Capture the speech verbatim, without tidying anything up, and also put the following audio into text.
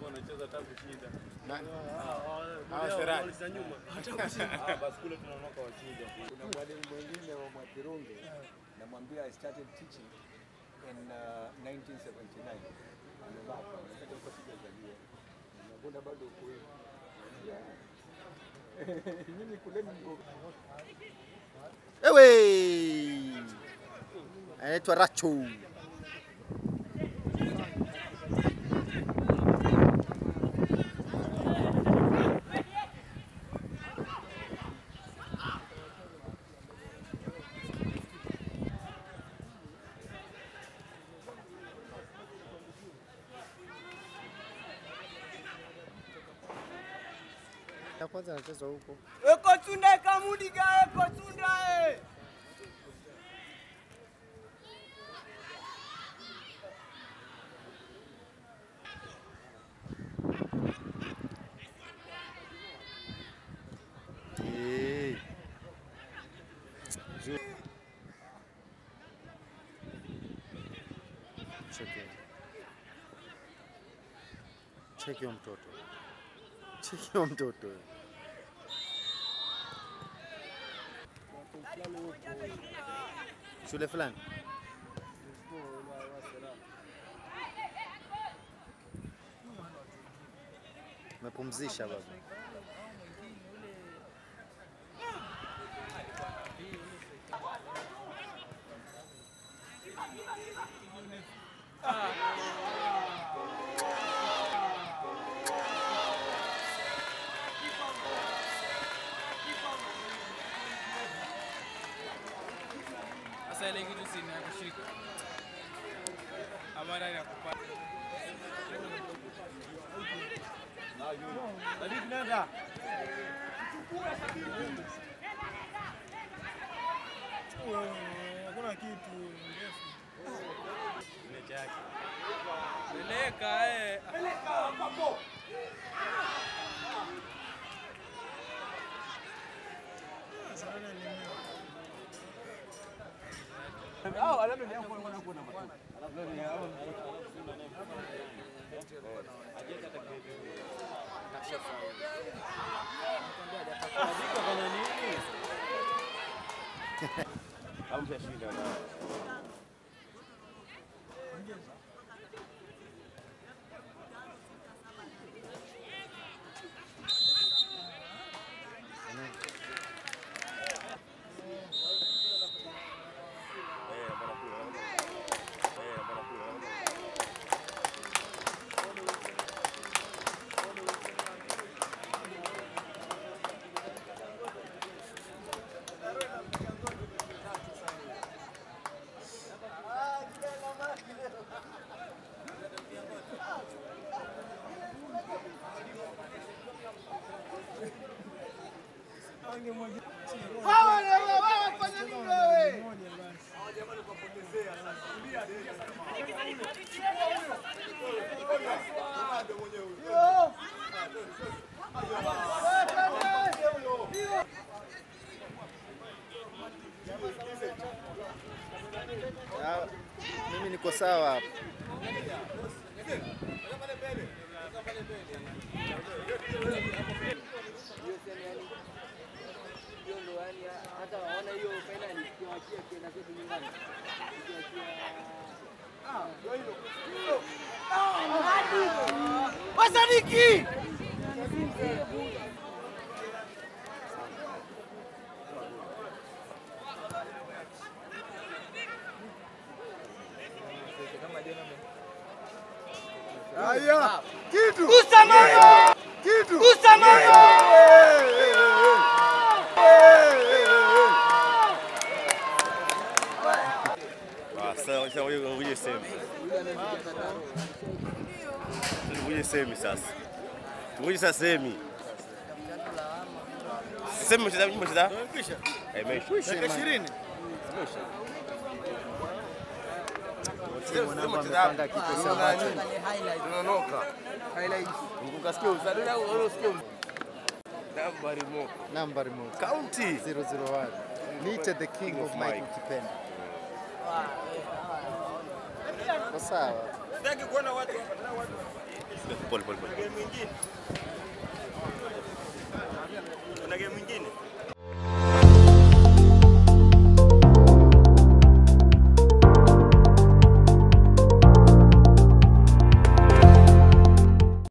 hapo anacheza hata kushinda. Nani? Ah, Serani za nyuma. Hata kushinda. Ah, basi kule tunaondoka washinda. Kuna mwalimu mwingine wa Mwakirunge namwambia I started teaching in uh, nineteen seventy-nine. Amebaka, wakati uko sijazaliwa. Nakwenda bado uko hivi. Nini kule mgo? Ewe! Anaitwa Racho. Ya kwanza anacheza huko. Eko tunda kamudiga eko tunda eh. Eh. Cheki. Cheki mtoto. Cheki mtoto. Shule fulani. Mepumzisha baba. Sasa ile kitu sina kushika. Amara ya kupata. David nenda. Hakuna kitu ndefu. Ile yake. Peleka eh. Peleka papo. Ah, alama ni hapo kuna kuna mtu. Alama ni hapo. Ajeka takribi. Nakishafa. Nakwambia kana nini? Hamja shida na. Hawa wewe wewe fanya nini wewe? Hawa jamani kupotezea sasa. Kulia Ah, mimi niko sawa hapa. hata waona hiyo finali kiwaachia kienda kwetu nyumbani. Ah, ndio hilo. Ah, Wasadiki. Haya, kitu. Usamaya. Kitu. Usamaya. Sasa wewe uje semi. Uje semi sasa. Uje sasa semi. Semi mchezaji mchezaji mchezaji. Eh, meisha. Dakika ishirini. Amepanga kitu sawa. Tunaondoka. Highlights. Ukasikia usadi au unasikia nambari moja. Nambari moja. County zero zero one. Meet the king of Mike Kipenda. Kwa sawa. Sitaki kuona watu hapa, watu Pole pole pole. Game nyingine.